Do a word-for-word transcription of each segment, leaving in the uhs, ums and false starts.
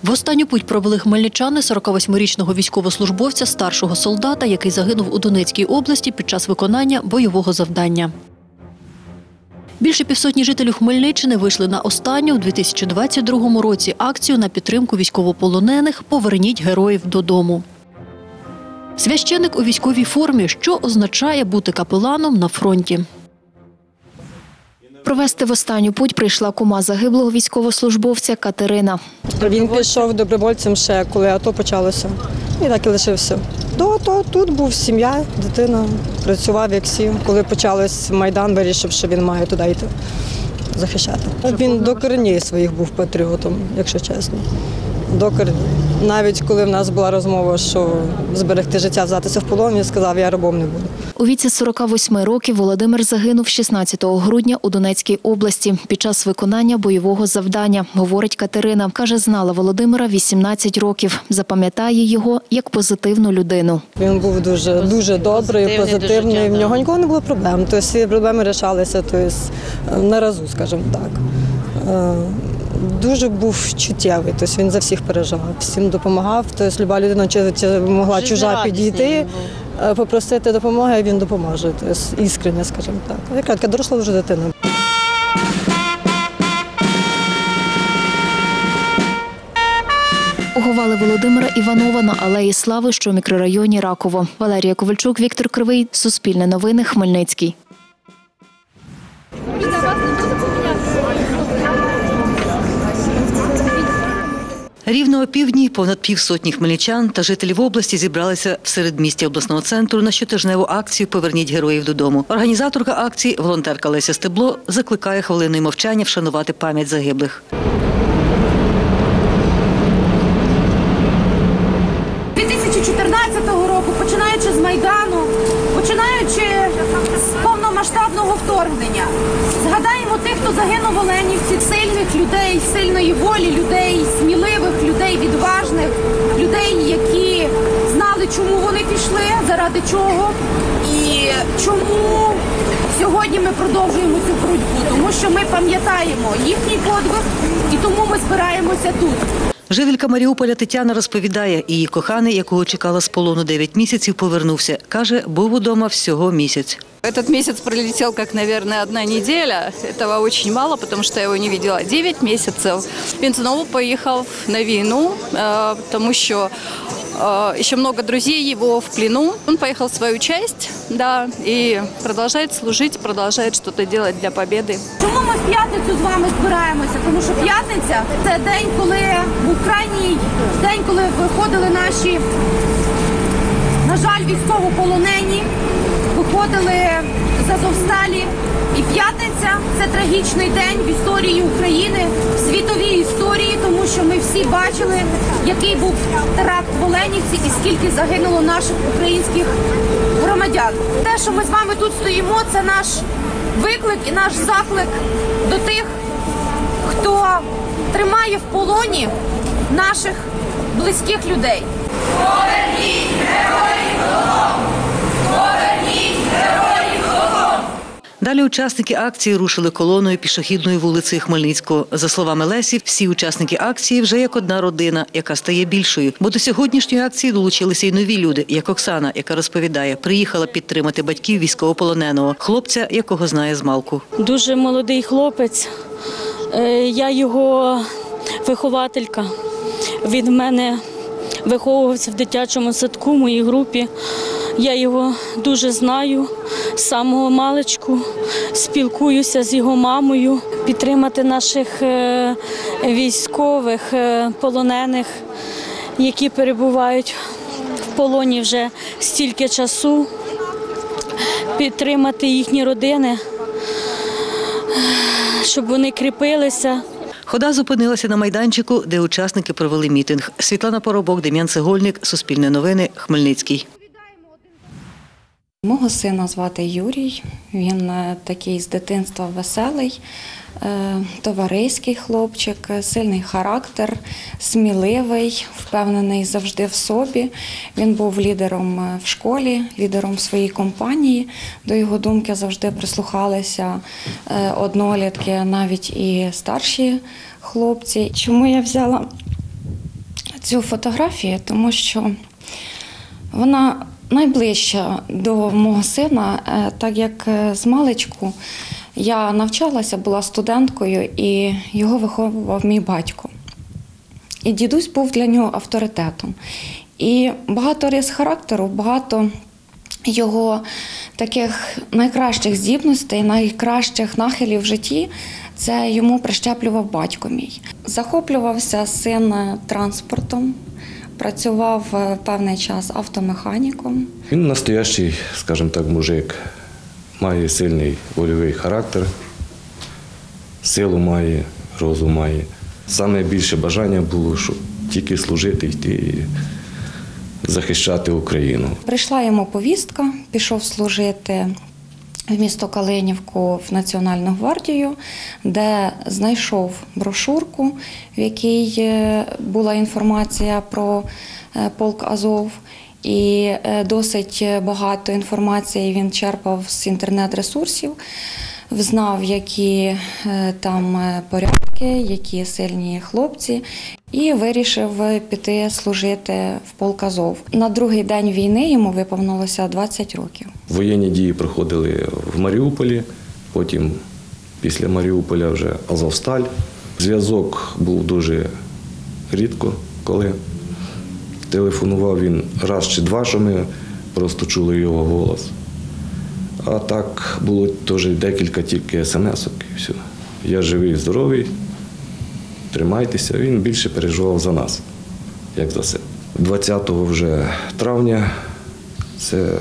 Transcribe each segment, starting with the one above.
В останню путь провели хмельничани сорокавосьмирічного військовослужбовця, старшого солдата, який загинув у Донецькій області під час виконання бойового завдання. Більше півсотні жителів Хмельниччини вийшли на останню у дві тисячі двадцять другому році акцію на підтримку військовополонених «Поверніть героїв додому». Священик у військовій формі, що означає бути капеланом на фронті. Провести в останню путь прийшла кума загиблого військовослужбовця Катерина. Він пішов добровольцем ще, коли АТО почалося. І так і лишився. До АТО тут був сім'я, дитина, працював як всі. Коли почався Майдан, вирішив, що він має туди йти захищати. Він до кореней своїх був патріотом, якщо чесно. До кореней. Навіть коли в нас була розмова, що зберегти життя, взятися в полон, він сказав, я рабом не буду. У віці сорока восьми років Володимир загинув шістнадцятого грудня у Донецькій області під час виконання бойового завдання, говорить Катерина. Каже, знала Володимира вісімнадцять років. Запам'ятає його як позитивну людину. Він був дуже, дуже добрий, позитивний, в нього ніколи не було проблем. Тобто всі проблеми вирішалися тобто, на разу, скажімо так. Дуже був чуттєвий, тобто він за всіх переживав, всім допомагав. Тобто люба людина могла чужа підійти, попросити допомоги, він допоможе. Тобто іскренне, скажімо так. Яка така доросла вже дитина. Поховали Володимира Іванова на Алеї Слави, що в мікрорайоні Раково. Валерія Ковальчук, Віктор Кривий, Суспільне новини, Хмельницький. Рівно о півдні понад півсотні хмельничан та жителів області зібралися в середмісті обласного центру на щотижневу акцію «Поверніть героїв додому». Організаторка акції, волонтерка Леся Стебло, закликає хвилиною мовчання вшанувати пам'ять загиблих. дві тисячі чотирнадцятого року, починаючи з Майдану, починаючи з повномасштабного вторгнення, згадаємо тих, хто загинув в Оленівці, сильних людей, сильної волі людей, сміливих людей, відважних людей, які знали, чому вони пішли, заради чого і чому сьогодні ми продовжуємо цю боротьбу. Тому що ми пам'ятаємо їхній подвиг і тому ми збираємося тут. Жителька Маріуполя Тетяна розповідає, її коханий, якого чекала з полону дев'ять місяців, повернувся. Каже, був удома всього місяць. Этот месяц пролетел как, наверное, одна неделя. Этого очень мало, потому что я его не видела девять месяцев. Він знову поехал на войну, потому что еще много друзей его в плену. Он поехал в свою часть, да, и продолжает служить, продолжает что-то делать для победы. Чому ми в п'ятницю з вами збираємося? Тому що п'ятниця – це день, коли був крайній день, коли виходили наші, на жаль, військовополонені, виходили з Азовсталі. І п'ятниця – це трагічний день в історії України, в світовій історії, тому що ми всі бачили, який був теракт в Оленівці і скільки загинуло наших українських громадян. Те, що ми з вами тут стоїмо, це наш виклик і наш заклик до тих, хто тримає в полоні наших близьких людей. Поверніть героїв додому! Поверніть героїв додому! Далі учасники акції рушили колоною пішохідною вулицею Хмельницького. За словами Лесі, всі учасники акції вже як одна родина, яка стає більшою. Бо до сьогоднішньої акції долучилися й нові люди, як Оксана, яка розповідає, приїхала підтримати батьків військовополоненого, хлопця, якого знає змалку. Дуже молодий хлопець, я його вихователька. Він в мене виховувався в дитячому садку, в моїй групі. Я його дуже знаю з самого маличку, спілкуюся з його мамою. Підтримати наших військових, полонених, які перебувають в полоні вже стільки часу, підтримати їхні родини, щоб вони кріпилися. Хода зупинилася на майданчику, де учасники провели мітинг. Світлана Поробок, Дем'ян Цегольник, Суспільне новини, Хмельницький. Мого сина звати Юрій, він такий з дитинства веселий, товариський хлопчик, сильний характер, сміливий, впевнений завжди в собі. Він був лідером в школі, лідером в своїй компанії. До його думки завжди прислухалися однолітки, навіть і старші хлопці. Чому я взяла цю фотографію, тому що вона найближча до мого сина, так як з маличку я навчалася, була студенткою, і його виховував мій батько. І дідусь був для нього авторитетом. І багато рис характеру, багато його таких найкращих здібностей, найкращих нахилів в житті це йому прищеплював батько мій. Захоплювався син транспортом, працював певний час автомеханіком. Він настоящий, скажімо так, мужик, має сильний вольовий характер, силу має, розум має. Саме більше бажання було, щоб тільки служити, йти і захищати Україну. Прийшла йому повістка, пішов служити в місто Калинівку в Національну гвардію, де знайшов брошурку, в якій була інформація про полк Азов. І досить багато інформації він черпав з інтернет-ресурсів, знав, які там порядки, які сильні хлопці, і вирішив піти служити в полк Азов. На другий день війни йому виповнилося двадцять років. Воєнні дії проходили в Маріуполі, потім після Маріуполя вже Азовсталь. Зв'язок був дуже рідко, коли телефонував він раз чи два, що ми просто чули його голос. А так було теж декілька тільки смс-ок і все. Я живий, здоровий, тримайтеся. Він більше переживав за нас, як за себе. двадцятого вже травня, це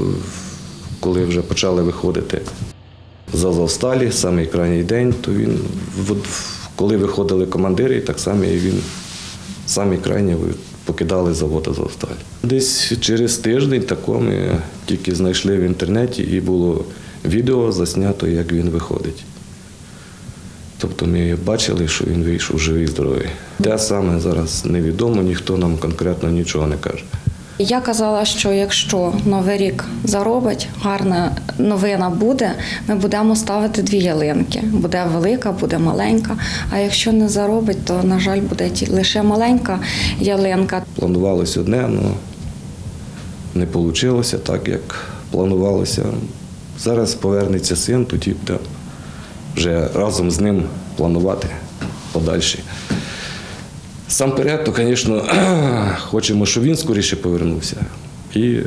коли вже почали виходити з Азовсталі, самий крайній день, то він, коли виходили командири, так само і він самий крайній покидали завод Азовсталь. Десь через тиждень тако ми тільки знайшли в інтернеті і було відео заснято, як він виходить. Тобто ми бачили, що він вийшов живий, здоровий. Де саме зараз невідомо, ніхто нам конкретно нічого не каже. Я казала, що якщо Новий рік заробить, гарна новина буде, ми будемо ставити дві ялинки. Буде велика, буде маленька, а якщо не заробить, то, на жаль, буде лише маленька ялинка. Планувалося одне, але не вийшло так, як планувалося. Зараз повернеться син, тоді буде вже разом з ним планувати подальше. Сам перед, то, звісно, хочемо, щоб він скоріше повернувся і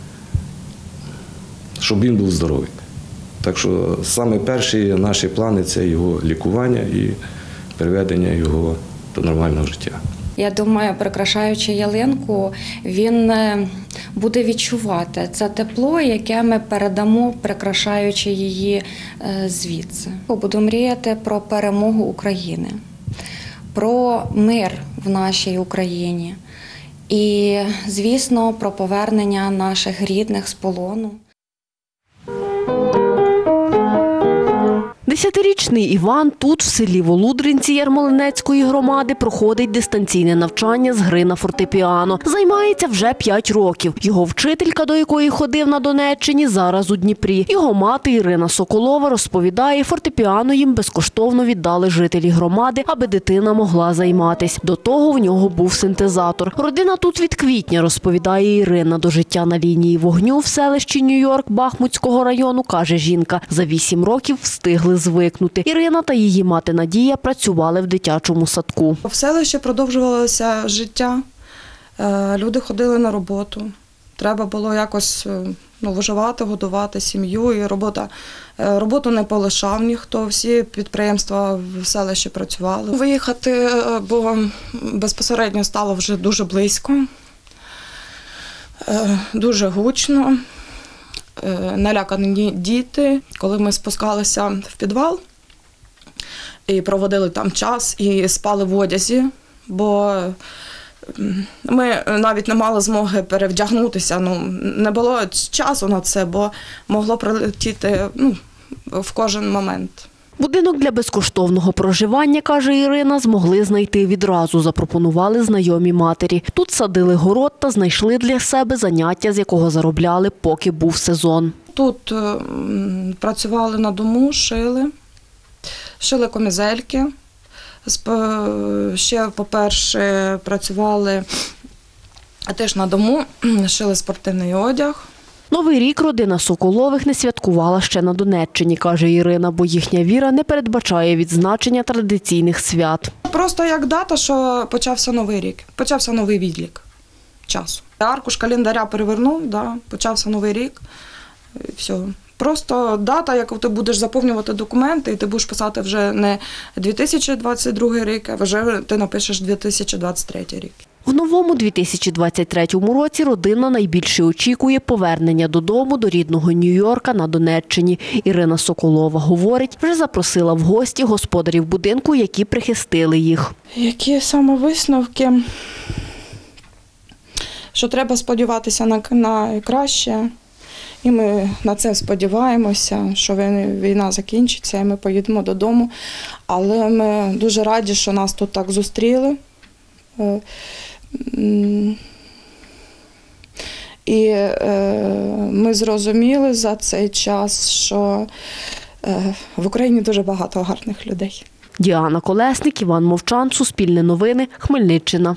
щоб він був здоровий. Так що саме перші наші плани – це його лікування і приведення його до нормального життя. Я думаю, прикрашаючи ялинку, він буде відчувати це тепло, яке ми передамо, прикрашаючи її звідси. Буду мріяти про перемогу України, про мир в нашій Україні і, звісно, про повернення наших рідних з полону. Десятирічний Іван тут, в селі Волудринці Ярмолинецької громади, проходить дистанційне навчання з гри на фортепіано. Займається вже п'ять років. Його вчителька, до якої ходив на Донеччині, зараз у Дніпрі. Його мати Ірина Соколова розповідає, фортепіано їм безкоштовно віддали жителі громади, аби дитина могла займатись. До того в нього був синтезатор. Родина тут від квітня, розповідає Ірина. До життя на лінії вогню в селищі Нью-Йорк Бахмутського району, каже жінка, за вісім років встигли звикнути. Ірина та її мати Надія працювали в дитячому садку. В селищі продовжувалося життя, люди ходили на роботу. Треба було якось ну, виживати, годувати сім'ю. І робота, роботу не полишав ніхто, всі підприємства в селищі працювали. Виїхати, бо безпосередньо стало вже дуже близько, дуже гучно. Налякані діти. Коли ми спускалися в підвал і проводили там час, і спали в одязі, бо ми навіть не мали змоги перевдягнутися, ну, не було часу на це, бо могло прилетіти ну, в кожен момент. Будинок для безкоштовного проживання, каже Ірина, змогли знайти відразу, запропонували знайомі матері. Тут садили город та знайшли для себе заняття, з якого заробляли, поки був сезон. Тут працювали на дому, шили, шили комізельки, Ще, по-перше, працювали теж на дому, шили спортивний одяг. Новий рік родина Соколових не святкувала ще на Донеччині, каже Ірина, бо їхня віра не передбачає відзначення традиційних свят. Просто як дата, що почався новий рік, почався новий відлік часу. Аркуш календаря перевернув, да, почався новий рік, і все. Просто дата, яку ти будеш заповнювати документи, і ти будеш писати вже не дві тисячі двадцять другий рік, а вже ти напишеш дві тисячі двадцять третій рік. В новому дві тисячі двадцять третьому році родина найбільше очікує повернення додому до рідного Нью-Йорка на Донеччині. Ірина Соколова говорить, вже запросила в гості господарів будинку, які прихистили їх. Які саме висновки? Що треба сподіватися на найкраще. І ми на це сподіваємося, що війна закінчиться і ми поїдемо додому. Але ми дуже раді, що нас тут так зустріли. І ми зрозуміли за цей час, що в Україні дуже багато гарних людей. Діана Колесник, Іван Мовчан, Суспільне новини, Хмельниччина.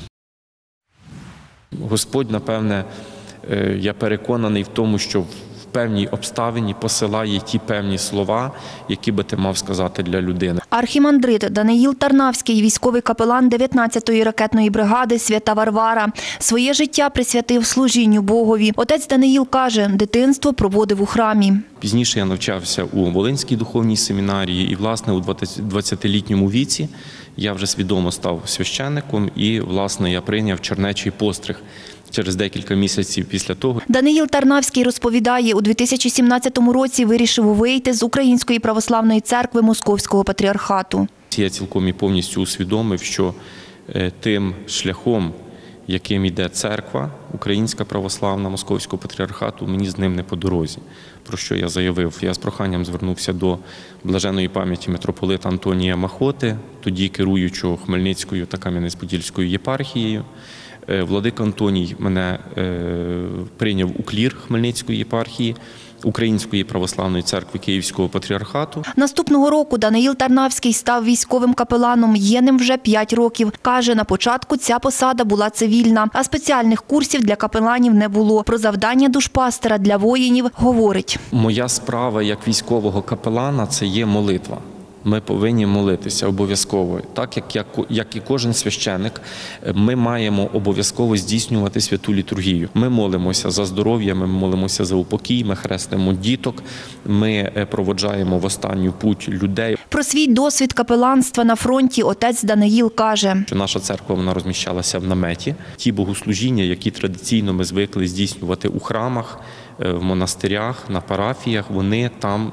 Господь, напевне, я переконаний в тому, що в певній обставині посилає ті певні слова, які би ти мав сказати для людини. Архімандрит Даниїл Тарнавський, військовий капелан дев'ятнадцятої ракетної бригади «Свята Варвара», своє життя присвятив служінню Богові. Отець Даниїл каже, дитинство проводив у храмі. Пізніше я навчався у Волинській духовній семінарії і, власне, у двадцятилітньому віці я вже свідомо став священником і, власне, я прийняв чернечий постриг через декілька місяців після того. Даниїл Тарнавський розповідає, у дві тисячі сімнадцятому році вирішив вийти з Української православної церкви Московського патріархату. Я цілком і повністю усвідомив, що тим шляхом, яким йде церква, Українська православна Московського патріархату, мені з ним не по дорозі. Про що я заявив? Я з проханням звернувся до блаженої пам'яті митрополита Антонія Махоти, тоді керуючого Хмельницькою та Кам'янець-Подільською єпархією. Владика Антоній мене прийняв у клір Хмельницької єпархії, Української православної церкви Київського патріархату. Наступного року Даниїл Тарнавський став військовим капеланом, є ним вже п'ять років. Каже, на початку ця посада була цивільна, а спеціальних курсів для капеланів не було. Про завдання душпастера для воїнів говорить. Моя справа як військового капелана – це є молитва. Ми повинні молитися обов'язково. Так, як, як, як і кожен священик, ми маємо обов'язково здійснювати святу літургію. Ми молимося за здоров'я, ми молимося за упокій, ми хрестимо діток, ми проводжаємо в останню путь людей. Про свій досвід капеланства на фронті отець Даниїл каже. Що наша церква вона розміщалася в наметі. Ті богослужіння, які традиційно ми звикли здійснювати у храмах, в монастирях, на парафіях, вони там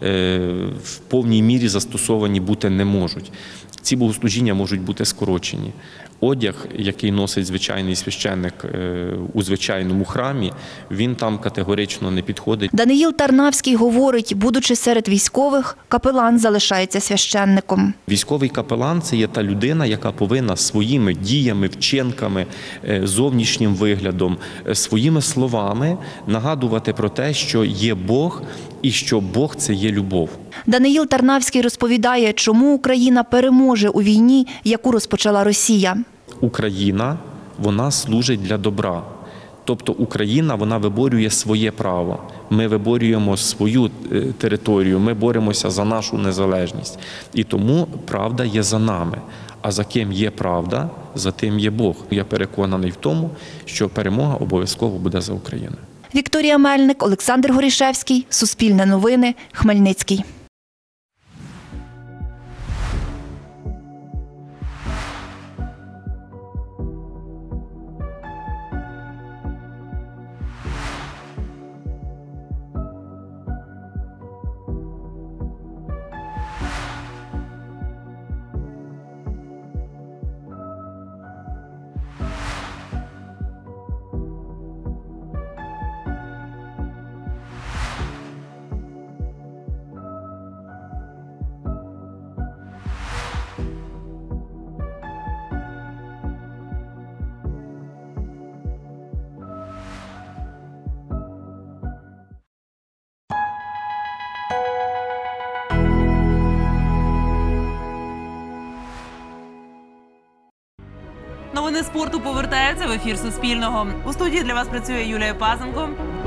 в повній мірі застосовані бути не можуть. Ці богослужіння можуть бути скорочені. Одяг, який носить звичайний священник у звичайному храмі, він там категорично не підходить. Даниїл Тарнавський говорить, будучи серед військових, капелан залишається священником. Військовий капелан – це є та людина, яка повинна своїми діями, вчинками, зовнішнім виглядом, своїми словами нагадувати про те, що є Бог і що Бог – це є любов. Даниїл Тарнавський розповідає, чому Україна переможе у війні, яку розпочала Росія. Україна, вона служить для добра. Тобто Україна, вона виборює своє право. Ми виборюємо свою територію, ми боремося за нашу незалежність. І тому правда є за нами. А за ким є правда, за тим є Бог. Я переконаний в тому, що перемога обов'язково буде за Україною. Вікторія Мельник, Олександр Горішевський, Суспільне новини, Хмельницький. Новини спорту повертаються в ефір Суспільного. У студії для вас працює Юлія Пазенко.